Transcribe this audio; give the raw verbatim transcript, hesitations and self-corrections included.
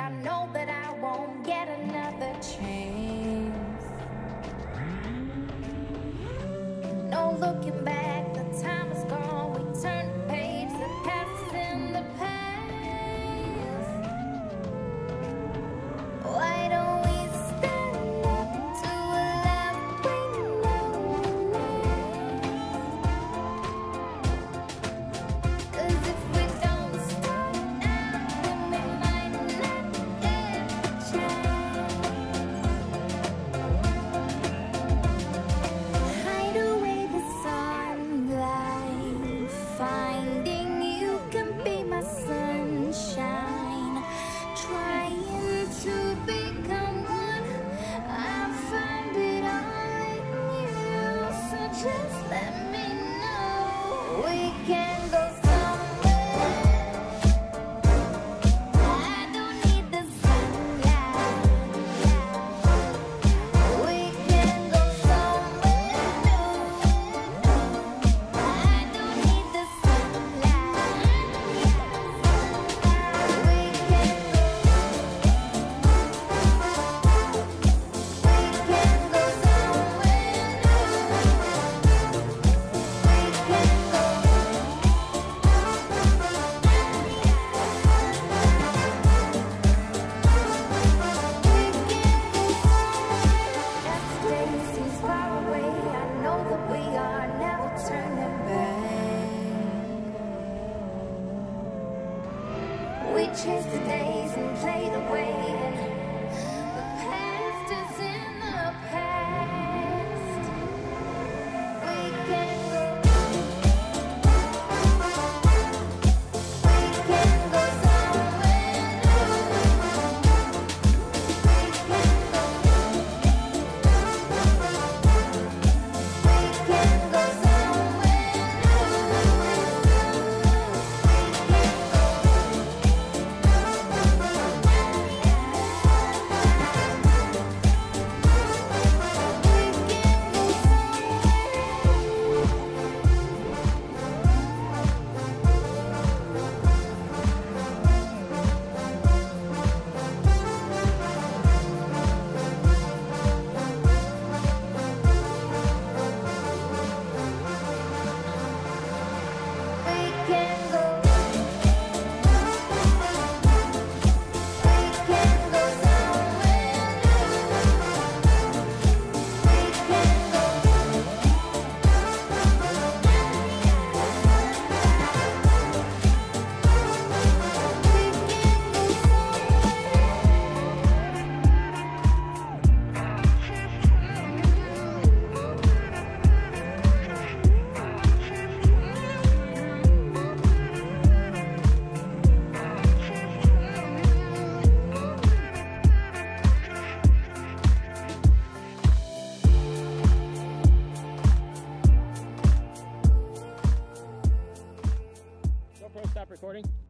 I know that I won't get another chance. No looking back, the time is gone. We turn the page, the past is in the past. Why don't we stand up to a love we know will last? 'Cause if we don't start now, then we might not get a chance. Hide away the sunlight, finding you can be my sunshine. Trying to become one, I find it all in you. So just let me know we can go somewhere. I don't need the sunlight. We can go somewhere new. I don't need the sunlight. We can go. We can go somewhere new. We can go. Yesterday seems far away. I know that we are never turning back. We chase the days and play the way. The past is in the past. We can go. We can go somewhere new. We can go. We can go somewhere new. We can go. We can go somewhere new. We can go. We can go GoPro, stop recording.